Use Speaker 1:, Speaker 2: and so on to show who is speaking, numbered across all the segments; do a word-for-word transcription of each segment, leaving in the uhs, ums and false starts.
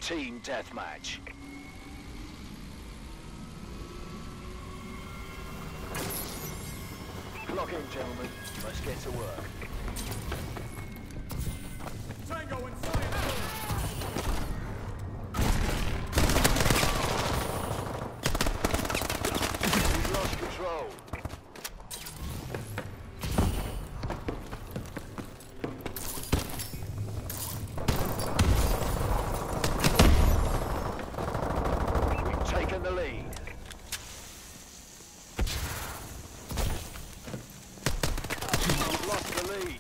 Speaker 1: team deathmatch. Lock in, gentlemen. Let's get to work.
Speaker 2: Tango inside!
Speaker 1: We've lost control. We've taken the lead. We've lost the lead.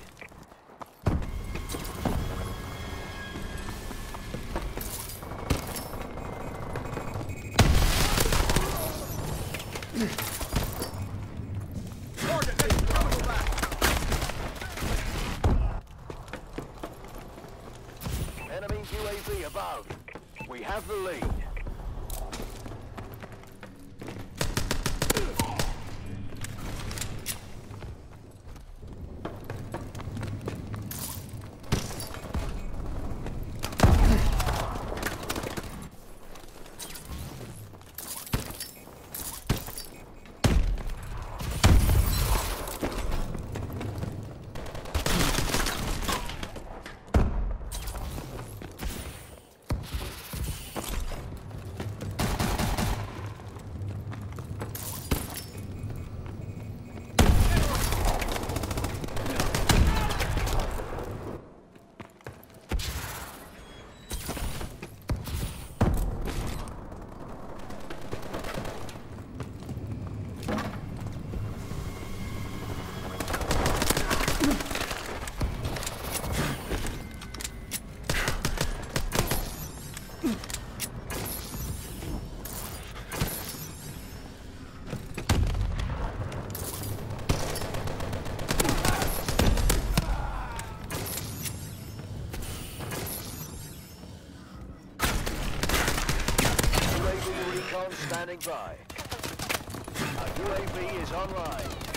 Speaker 2: Target is coming back!
Speaker 1: Enemy U A V above. We have the lead. Recon standing by. Our U A V is online.